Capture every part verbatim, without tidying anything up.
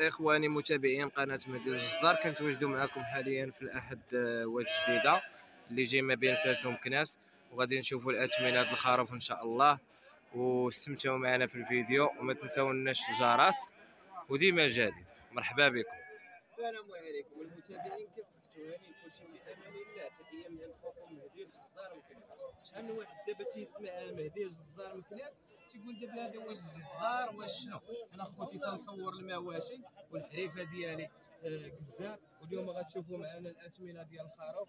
اخواني متابعين قناه مهدي الجزار، كنتواجدوا معكم حاليا في الاحد واج جديده اللي جاي ما بين فاس ومكناس، وغادي نشوفوا الاثمنه د الخروف ان شاء الله. واستمتعوا معنا في الفيديو وما تنساوناش الجرس وديما جديد. مرحبا بكم. السلام عليكم المتابعين، كيصبحتوا هانيين كلشي في امان الله. تحيه من عند خوكم مهدي الجزار مكناس. شحال من واحد دابا تيسمع مهدي الجزار مكناس تيقول دابا هذا واش الجزار واش شنو. انا خوتي تنصور المواشي والحريفه ديالي كزات، واليوم غتشوفوا معنا الاثمنه ديال الخروف.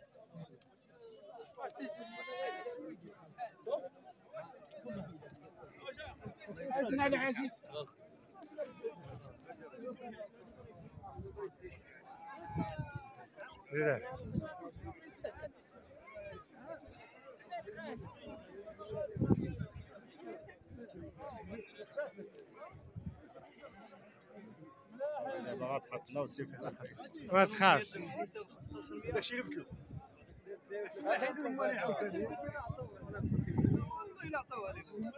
على عزيز دابا غتحط له وتسير في الاخر ما تخافش. داكشي اللي قلت له غادي مالي عاوتاني الله يعطيوها لكم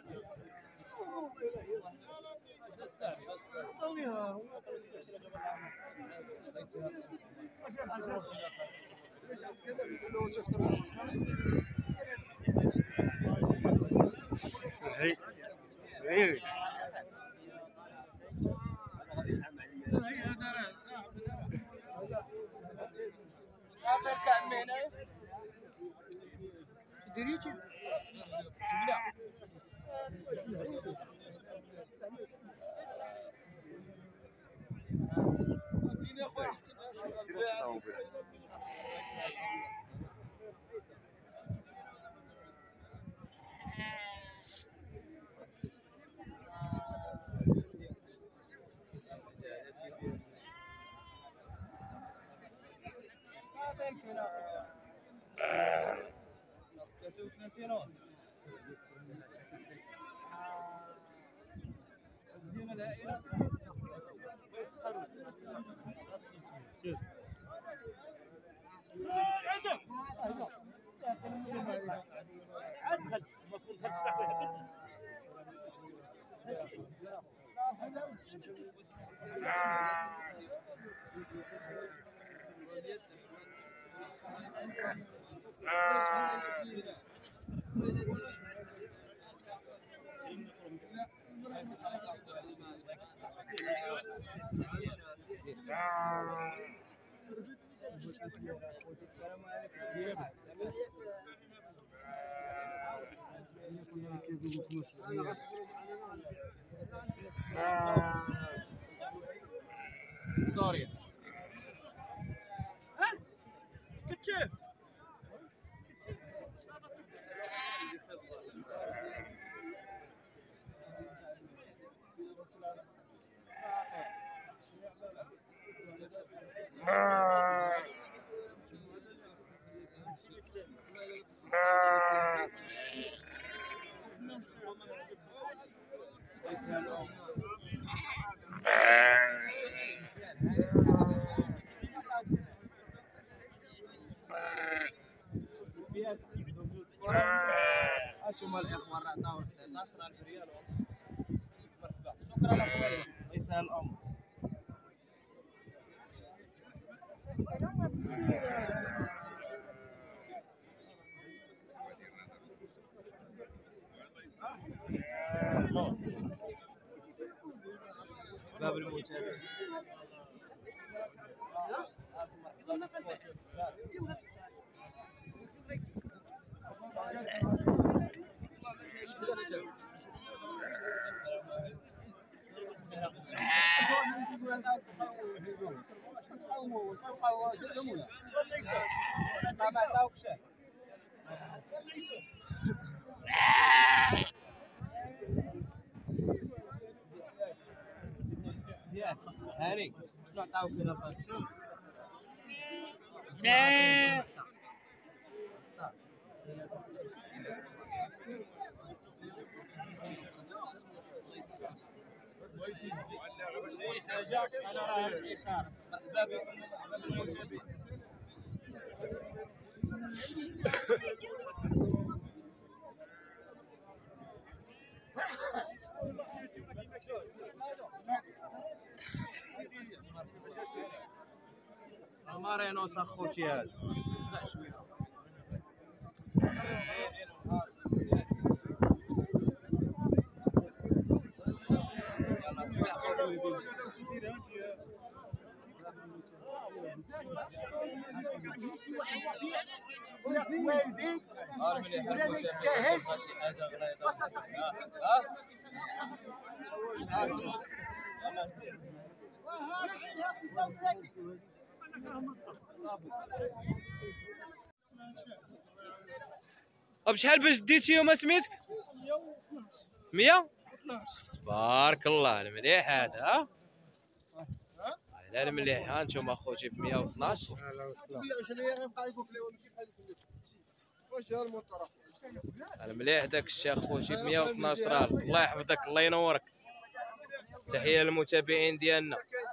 سوري ها كتشوف هانتوما الاخوان راه عطاو تسعطاش ألف ريال. مرحبا، شكرا اخويا، يسهل الامر. باب المتابع هاني شنو عطاوك هنا فهاد حاجه انا راه الاشاره. مرحبا بكم. مارينوس اخوتي هذا بشحال باش ديتيهم اسميتك؟ مية تبارك الله المليح هذا ها على المليح ها انتم اخوتي ب مية واثناش المليح داك الشيء اخوتي ب مية واثناش ريال الله يحفظك الله ينورك تحيه للمتابعين ديالنا.